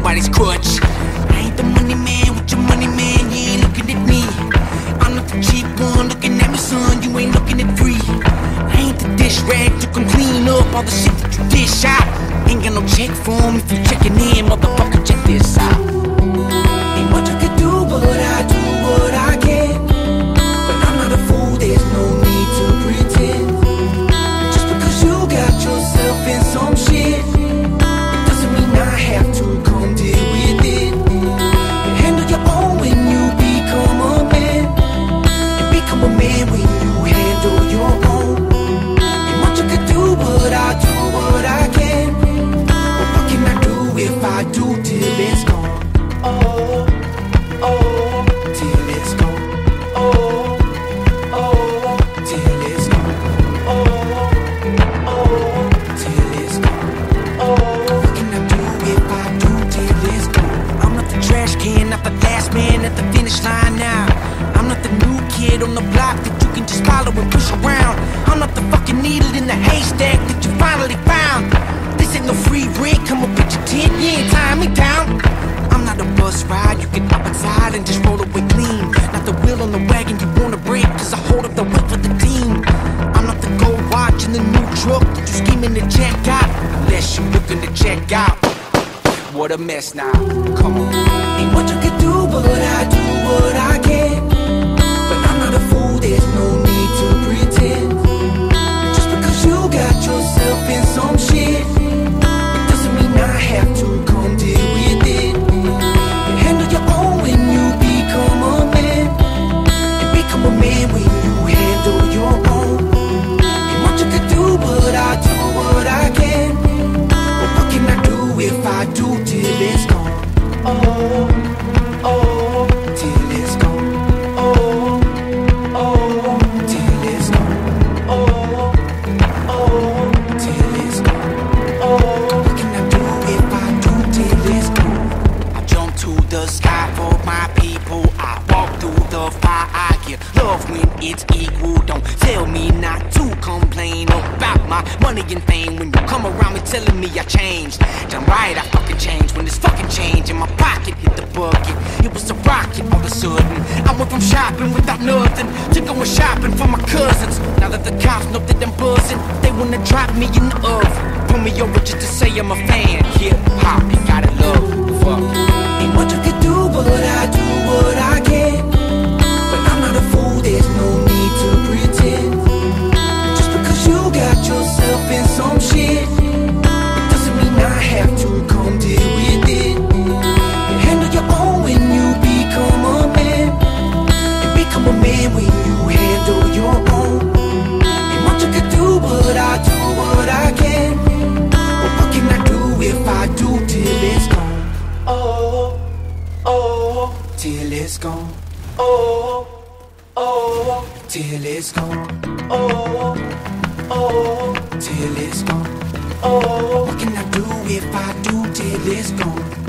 nobody's crutch. I ain't the money man with your money man, you ain't looking at me. I'm not the cheap one looking at me, son, you ain't looking at free. I ain't the dish rag to come clean up all the shit that you dish out. Ain't got no check for 'em if you checking in, motherfucker, check this out. Ain't much I can do, but I do what I can. But I'm not a fool, there's no need to pretend. Just because you got yourself in some shit, it doesn't mean I have to come deal with it. You handle your own when you become a man, and become a man when you handle your own. Ain't much I can do, but I do what I can. But what can I do if I do till it's gone? Oh, oh, till it's gone. Oh, oh, till it's gone. Oh, oh, till it's gone. Oh, what can I do if I do till it's gone? I'm not the trash can, not the last man at the finish line now. I'm not the new kid on the block that you can just follow and push around. I'm not the fucking needle in the haystack that you finally found. This ain't no free rent, come up with your tent, you ain't tying me down. I'm not a bus ride, you can hop inside and just roll away clean. Not the wheel on the wagon you wanna break, cause I hold up the whip for the team. I'm not the gold watch in the new truck that you scheming to check out. Unless you looking to check out. What a mess now, come on. Ain't much I can do, but I do what I can. But I'm not a fool, there's no need to pretend. Just because you got yourself in some shit, it doesn't mean I have to come deal with it. You handle your own when you become a man, and become a man when you handle your own. Ain't much I can do, but I do what I can. But what can I do if I do till it's gone? Oh, oh, till it's gone. Oh, oh, till it's gone. Oh, oh, till it's gone. Oh, what can I do if I do till it's gone? I jump to the sky for my people. I walk through the fire. I give love when it's equal. Don't tell me not to complain about my money and fame. When you come around me telling me I changed, damn right I fucking changed. When this fucking change in my pocket hit the bucket, it was a rocket all of a sudden. I went from shopping without nothing to going shopping for my cousins. Now that the cops know that I'm buzzing, they wanna drop me in the oven. Pull me over just to say I'm a fan. Hip hop, you gotta love. Fuck. Ain't much I can do, but I do what I can. But I'm not a fool, there's no need to pretend. Just because you got yourself in some shit, it doesn't mean I have to come deal with it. You handle your own when you become a man, and become a man when you handle your own. Ain't much I can do, but I do what I can. But what can I do if I do till it's gone? Oh, oh, till it's gone. Oh, oh, till it's gone. Oh, oh, till it's gone. Oh, what can I do if I do till it's gone?